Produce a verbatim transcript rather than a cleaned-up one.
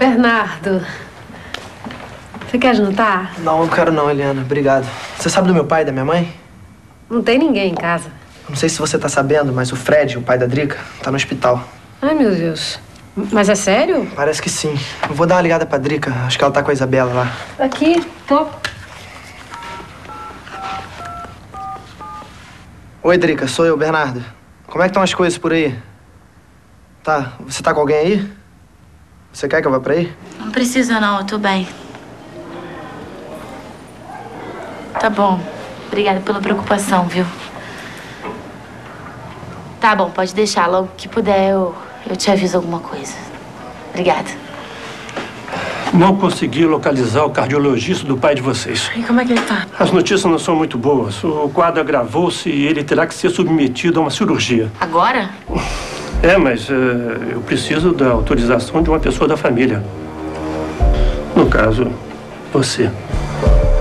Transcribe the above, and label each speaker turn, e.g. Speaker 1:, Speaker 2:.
Speaker 1: Bernardo, você quer jantar?
Speaker 2: Não, não quero não, Eliana. Obrigado. Você sabe do meu pai e da minha mãe?
Speaker 1: Não tem ninguém em casa.
Speaker 2: Não sei se você tá sabendo, mas o Fred, o pai da Drica, tá no hospital.
Speaker 1: Ai, meu Deus. Mas é sério?
Speaker 2: Parece que sim. Eu vou dar uma ligada pra Drica. Acho que ela tá com a Isabela lá.
Speaker 1: Aqui, tô.
Speaker 2: Oi, Drica. Sou eu, Bernardo. Como é que estão as coisas por aí? Tá. Você tá com alguém aí? Você quer que eu vá pra aí?
Speaker 3: Não precisa não, eu tô bem. Tá bom. Obrigada pela preocupação, viu? Tá bom, pode deixar. Logo que puder, eu, eu te aviso alguma coisa. Obrigada.
Speaker 4: Não consegui localizar o cardiologista do pai de vocês.
Speaker 3: E como é que ele tá?
Speaker 4: As notícias não são muito boas. O quadro agravou-se e ele terá que ser submetido a uma cirurgia.
Speaker 3: Agora?
Speaker 4: É, mas uh, eu preciso da autorização de uma pessoa da família. No caso, você.